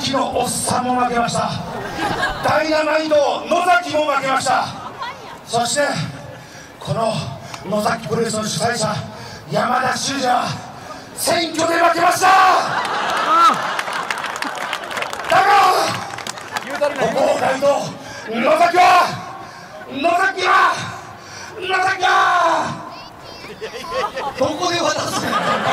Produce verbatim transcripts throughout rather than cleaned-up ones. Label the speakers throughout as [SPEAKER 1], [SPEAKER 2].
[SPEAKER 1] 崎のおっさんも負けました。ダイナマイト野崎も負けました。そしてこの野崎プロレスの主催者山田修二は選挙で負けました。だがここを変えると野崎は野崎は野崎は
[SPEAKER 2] どこで渡すの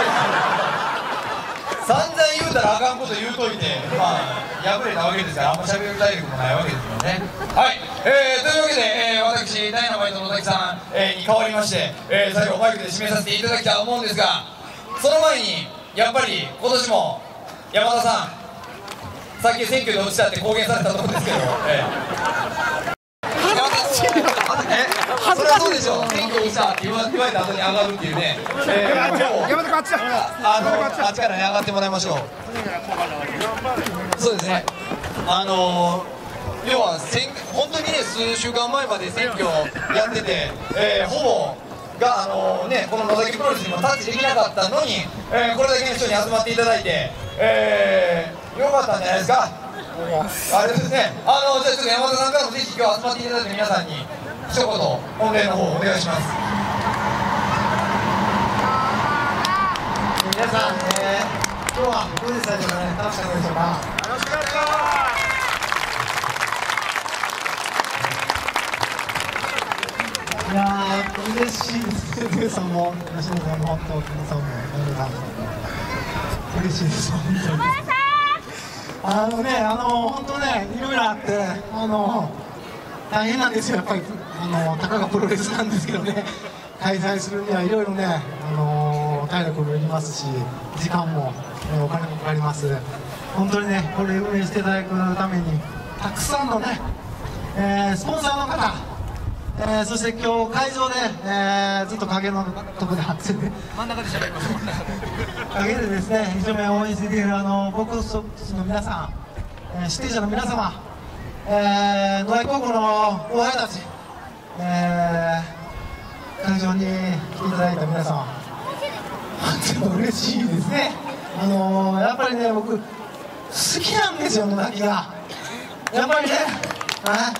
[SPEAKER 2] 散々言うたらあかんこと言うといて、まあ敗れたわけですから、あんま喋る体力もないわけですよね。はい、えー、というわけで、えー、私ダイナマイトの野崎さん、えー、に代わりまして、えー、最後マイクで締めさせていただきたいと思うんですが、その前にやっぱり今年も山田さん、さっき選挙で落ちたって公言されたと思うんですけど、えーそれはそうでしょう、選挙落ちたって言われた後に上がるっていうね、えー、
[SPEAKER 1] 山田こっちだ、
[SPEAKER 2] あのあっちからね上がってもらいましょう。そうですね、あのー、要は選本当にね数週間前まで選挙やってて、えー、ほぼが、あのー、ね、この野崎プロレスにもタッチできなかったのに、えー、これだけの人に集まっていただいて、えー、よかったんじゃないですか。あれですね、あのじゃあちょっと山田さんからもぜひ今日集まっていただいて皆さんに一言御礼の方お願いします。
[SPEAKER 3] 皆さん、えー、今日はプロレスタジオで楽しかったでしょうか。
[SPEAKER 1] 楽しかった
[SPEAKER 3] いやー嬉しいですね。皆さんも吉野さんも本当皆さんも皆さんも嬉しいです本当に。あのねあの本当ねいろいろあってあの大変なんですよやっぱりあのたかがプロレスなんですけどね開催するにはいろいろねあの体力もいりますし時間も、えー、お金もかかります。本当にねこれ運営していただくためにたくさんのね、えー、スポンサーの方、えー、そして今日会場で、えー、ずっと影のとこで張ってて真ん中で喋りましょう陰でですね一生懸命応援しているあのボックスの皆さん、えー、出演者の皆様、えー、野崎高校の後輩たち、えー、会場に来ていただいた皆様本当に嬉しいですね。あのー、やっぱりね僕好きなんですよ野崎がやっぱりねあ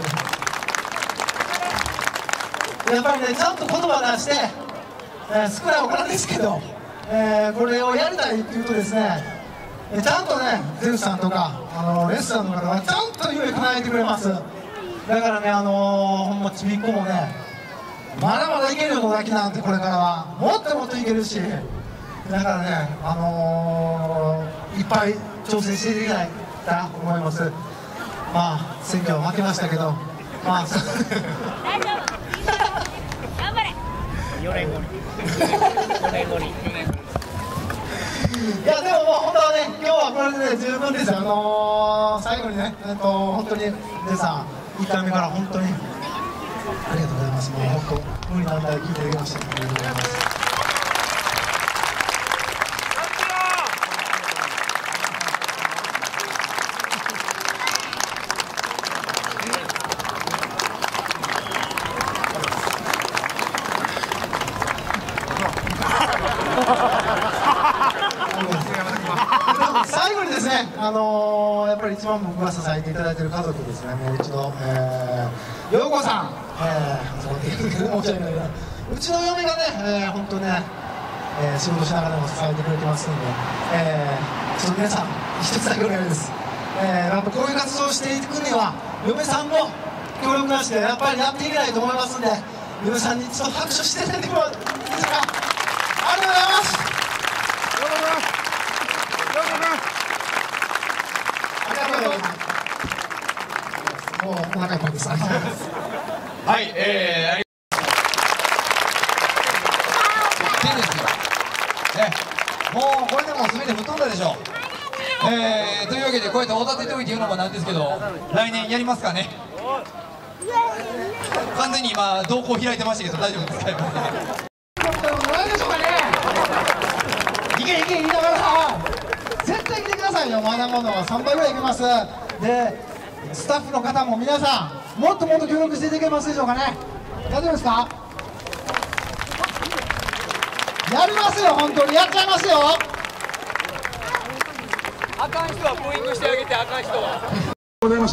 [SPEAKER 3] やっぱりねちゃんと言葉出して、えー、少ないお金ですけど、えー、これをやりたいっていうとですねちゃんとねゼウスさんとかあのレッサーの方がちゃんと夢叶えてくれます。だからねあのー、ほんまちびっこもねまだまだいけるよ野崎なんてこれからはもっともっといけるしだからねあのー、いっぱい挑戦していきたいと思います。まあ選挙は負けましたけどまあ
[SPEAKER 4] 大丈夫頑張れよねんごによねんごに
[SPEAKER 3] いやでももう本当はね今日はこれで十分です。あのー、最後にねえっと本当に皆さんいっかいめから本当にありがとうございます。もう本当無理難題聞いていただきましてありがとうございます。最後にですね、あのー、やっぱり一番僕が支えていただいている家族ですね、もううちの、えー、陽子さん、えー、そう言ってるけど申し訳ないけど、うちの嫁がね、えー、本当ね、えー、仕事しながらも支えてくれてますので、えー、ちょっと皆さん、一つだけお願いです。えー、やっぱこういう活動をしていくには、嫁さんも協力なしでやっぱりやっていけないと思いますんで、嫁さんにちょっと拍手していただいてもらっていいですか。ありがとうございます。もうお腹いっぱいです。はい、
[SPEAKER 2] えー、言ってんですよ。ね、もうこれでもう全て吹っ飛んだでしょう。えー、というわけでこうやっておだてておいて言うのもなんですけど、来年やりますかね。完全に今動向開いてましたけど大丈夫ですか。
[SPEAKER 3] 何でしょうかね。いけいけ言いながら絶対来てくださいよ。まだまださんばいぐらいいけます。でスタッフの方も皆さんもっともっと協力していただけますでしょうかね。大丈夫ですか。やりますよ、本当にやっちゃいますよ。
[SPEAKER 2] あかん人はブーイングしてあげて、あかん人は。
[SPEAKER 5] ございました。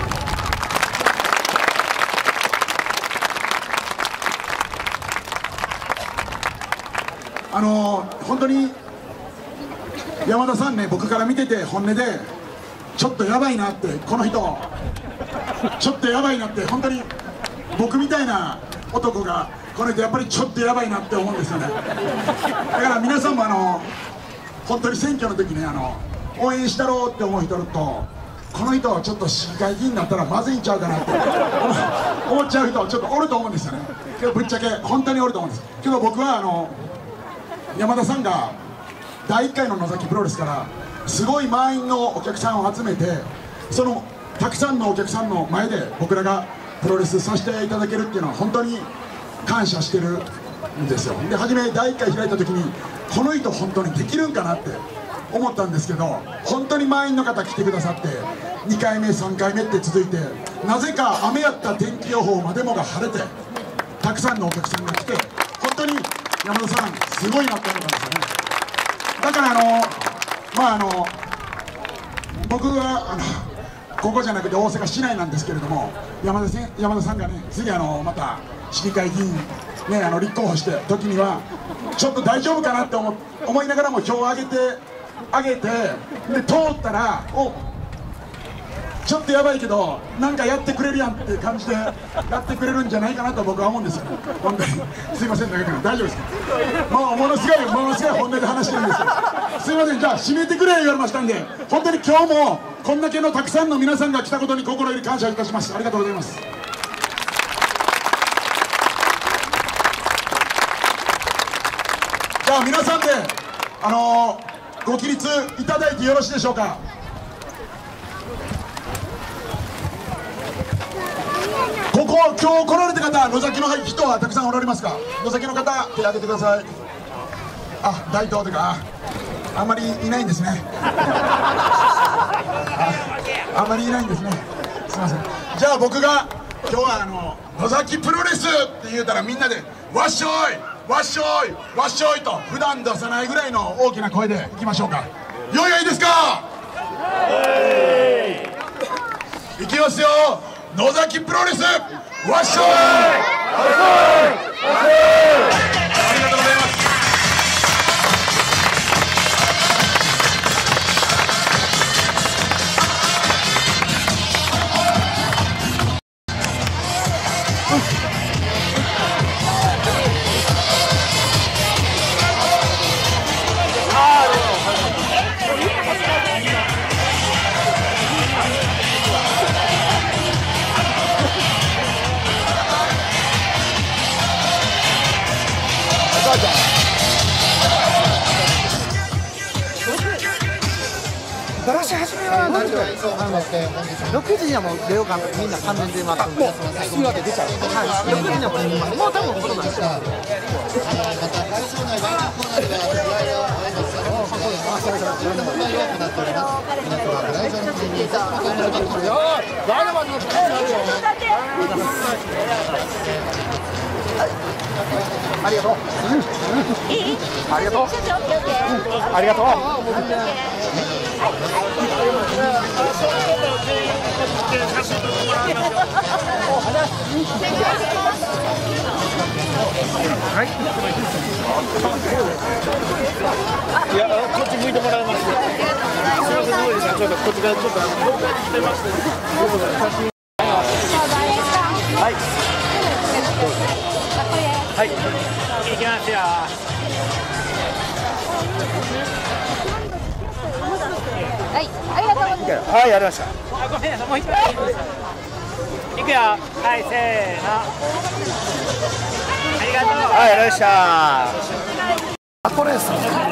[SPEAKER 5] あのー、本当に山田さんね、僕から見てて本音でちょっとやばいなって、この人ちょっとやばいなって、本当に僕みたいな男がこの人やっぱりちょっとやばいなって思うんですよね。だから皆さんもあの本当に選挙の時ね、あの応援したろうって思う人と、この人ちょっと市議会議員になったらまずいんちゃうかなって思っちゃう人ちょっとおると思うんですよね。けどぶっちゃけ本当におると思うんですけど、僕はあの山田さんがだいいっかいの野崎プロレスからすごい満員のお客さんを集めて、そのたくさんのお客さんの前で僕らがプロレスさせていただけるっていうのは本当に感謝してるんですよ。で初めだいいっかい開いた時にこの人本当にできるんかなって思ったんですけど、本当に満員の方来てくださって、にかいめさんかいめって続いて、なぜか雨やった天気予報までもが晴れてたくさんのお客さんが来て、本当に山田さんすごいなって思ったんですよね。だからあのまああの僕はあのここじゃなくて大阪市内なんですけれども、山田せん山田さんがね次あのまた市議会議員ねあの立候補して時にはちょっと大丈夫かなって思思いながらも票を上げて上げてで通ったら、おちょっとやばいけどなんかやってくれるやんって感じでやってくれるんじゃないかなと僕は思うんですよね。本当にすいませんだけど大丈夫ですか。もうものすごいものすごい本音で話してるんですよ。すいません、じゃあ締めてくれ言われましたんで、本当に今日もこんだけのたくさんの皆さんが来たことに心より感謝いたします。ありがとうございます。じゃあ皆さんであのー、ご起立いただいてよろしいでしょうか。ここ今日来られた方、野崎の人はたくさんおられますか。野崎の方手を挙げてください。あ、大東とかあんまりいないんですね。あ, あんまりいないんですね。すいません。じゃあ僕が今日はあの野崎プロレスって言うたらみんなでわっしょいわっしょいわっしょいと普段出さないぐらいの大きな声でいきましょうか。よいよいですか。いきますよ。野崎プロレスわっしょい。ありがとうございます。
[SPEAKER 3] ガラシ始めは何時からですか。ろくじにはもう出ようかみんな完全に出ますんで、すぐまで出ちゃう。はい、ろくじにはもうもう多分ことなんですよ。ありがとう。いい？ありがとう。ありがとう。はい。いや、こっち向いてもらいます。すみません、どうですか。ちょっとこっちがちょっと出まして。はい。はい。行きますよ。
[SPEAKER 4] はい、ありがとうございます。
[SPEAKER 3] はい、やりました。
[SPEAKER 6] あ、ごめんなさい、もう一回。いくよ。はい、せーの。ありがとう。
[SPEAKER 3] はい、やりました。あ、これです。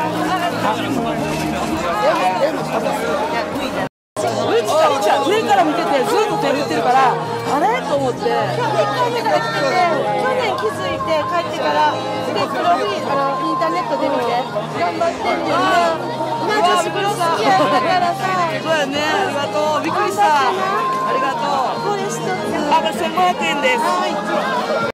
[SPEAKER 7] 上から見ててずっと手振ってるからあれと思っていっかいめから来てて去年気づいて帰ってからでプロフィールあのインターネットで見て頑張ってんねんな。私プロ好きやったからさ。そうやね、ありがとう。びっくりした。ありがとう。これ一つあ、せんごひゃくえんです。はい。